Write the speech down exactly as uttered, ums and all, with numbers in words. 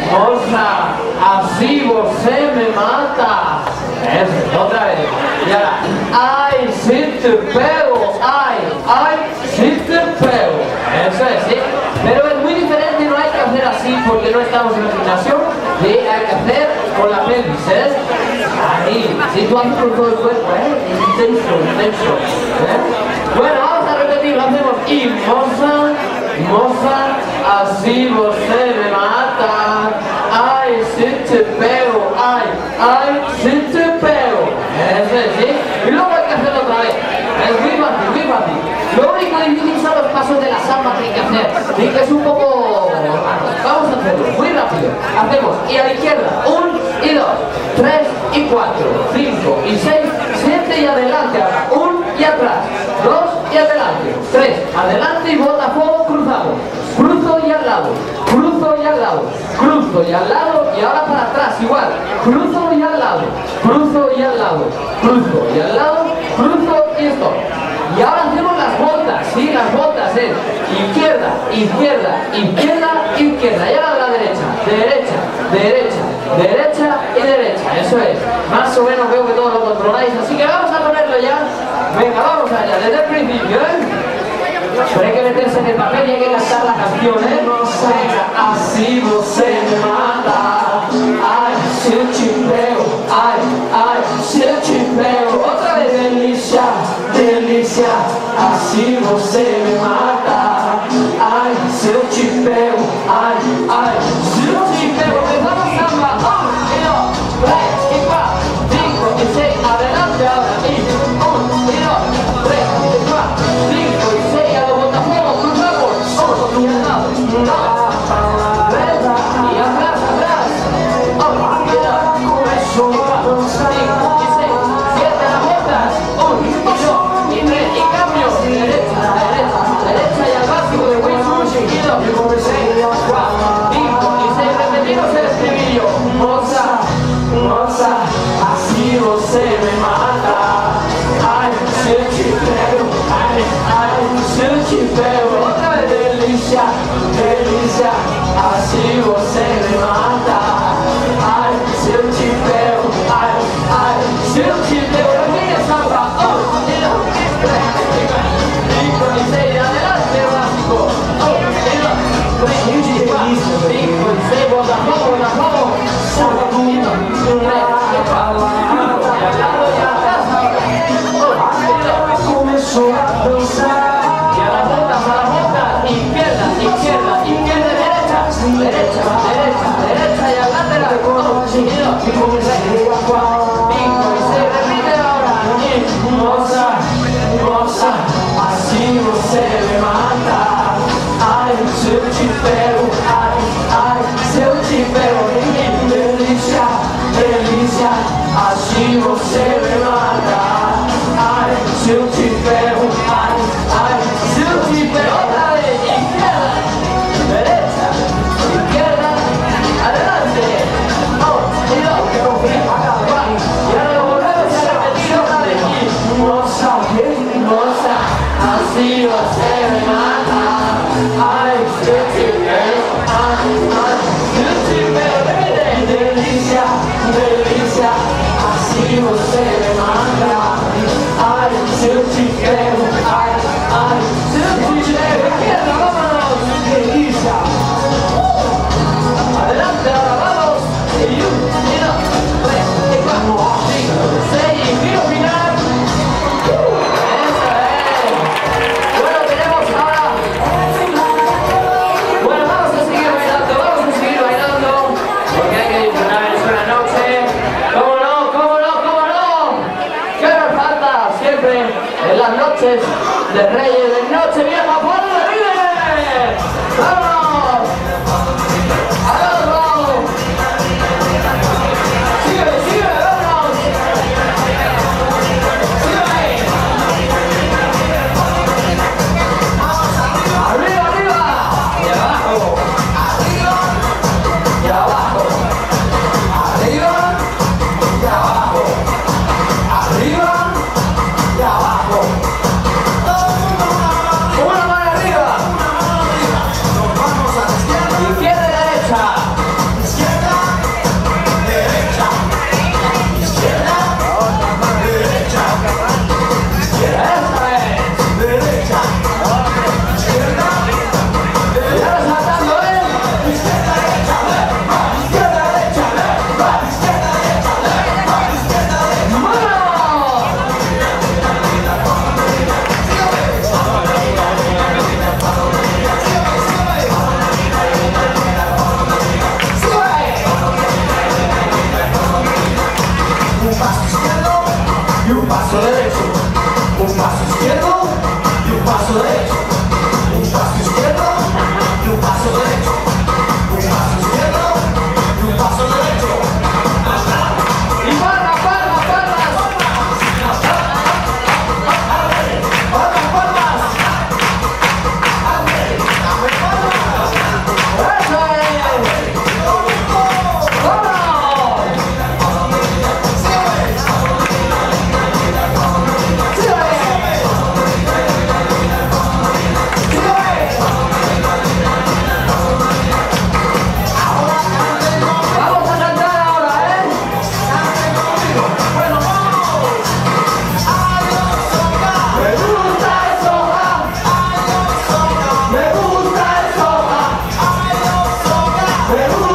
moza, así você me mata. Eso, otra vez. Y ahora, ay, si te pego, ay, ay, si te pego. Eso es, ¿sí? Pero es muy diferente, no hay que hacer así porque no estamos en el gimnasio. Sí, hay que hacer con la pelvis, ¿eh? Ahí, si tú haces con todo el cuerpo, ¿eh? Intenso, intenso. ¿Eh? Bueno, vamos a repetirlo, hacemos y moza, moza, así você me mata. Ay, si te pego, ay, ay, si te pego. Eso es, ¿sí? Y luego hay que hacerlo otra vez. Es muy fácil, muy fácil. Lo único difícil son los pasos de la samba que hay que hacer. Sí, que es un poco raro. Vamos a hacerlo, muy rápido. Hacemos y a la izquierda, un y dos, tres y cuatro, cinco y seis, siete y adelante ahora, un y atrás, dos y adelante, tres, adelante y bota fuego cruzado, cruzo y al lado, cruzo y al lado, cruzo y al lado y ahora para atrás igual, cruzo y al lado, cruzo y al lado, cruzo y al lado, cruzo y stop. Y ahora hacemos las botas, ¿sí? Las botas es izquierda, izquierda, izquierda, izquierda. Y ahora la derecha, derecha, derecha, derecha y derecha. Eso es. Más o menos veo que todos lo controláis. Así que vamos a ponerlo ya. Venga, vamos allá, desde el principio, ¿eh? Pero hay que meterse en el papel y hay que cantar la canción, ¿eh? Venga, así você me mata. Ay, si eu te pego. Ay, ay, si eu te pego. Otra vez, delícia, delícia. Así você me mata. Ay, si eu te pego. Ay, ay, si eu te pego. Empezamos samba. Un, y dos, tres, y cuatro, cinco, y seis. Adelante ahora. Y un, y dos, tres, y cuatro, cinco, y seis. A los botafuegos cruzamos. Uno, y al lado. Dos, tres, y atrás, atrás. Uno, y dos, cuatro, cinco, y seis, siete a las botas. Uno, y dos, y tres, y cambio. Derecha, derecha, derecha y al básico de Wilson. Y dos, y seis, cuatro, cinco, y seis. Repetimos el estribillo. Moza, moza, así você me mata. Ay, si eu te pego. Ay, ay, si eu te pego. Otra vez, delícia, delícia. Así você me mata. Ay, si eu te pego. Ay, ay, si eu te pego. Repite samba. Un, y dos, tres, cinco y seis. Adelante, básico. Un, y dos, tres, cuatro, cinco y seis. Botafogo, botafogo. Uno, y dos, tres, cuatro, cinco. Y al lado y atrás. Un, y dos. Comenzó a danzar. Y a las botas, a las botas. Izquierda, izquierda, izquierda, derecha. Derecha, derecha, derecha y al lateral. Uno, y dos, tres, cuatro, cinco y seis. Repite ahora. Y moza, moza, así você me mata. Ay, si eu te pego. Ay, ay, si eu te pego. Delícia, delícia, así você me mata. Ay, si eu te pego. Ay, ay, si eu te pego. Otra vez, izquierda, derecha, izquierda, adelante. Un, y dos, cuatro, y ahora lo volvemos a repetir otra vez. Y moza, moza, así você me mata. Ay, si eu te pego. Ay, ay, si eu te pego. Repite, delícia, delícia, así você me mata. Ay, si eu te pego. Ay, ay, si eu te pego. Izquierda, vámonos. Delícia. Adelante, ahora vamos. Y un, y dos, tres, y cuatro, cinco, seis, y giro final. Eso es. Bueno, tenemos ahora. Bueno, vamos a seguir bailando, vamos a seguir bailando. Porque hay que disfrutar, es una noche. ¿Cómo no? ¿Cómo no? ¿Cómo no? ¿Qué nos falta siempre en las noches de Reyes, de Noche Vieja? ¡Por el River! ¡Vámonos! ¡Al otro! ¡Sigue, sigue! ¡Vámonos! ¡Sigue ahí! ¡Arriba, arriba! ¡Y abajo! ¡Y abajo! ¡Arriba! ¡Y abajo! ¡Arriba! ¡Y abajo! ¡Una mano Pero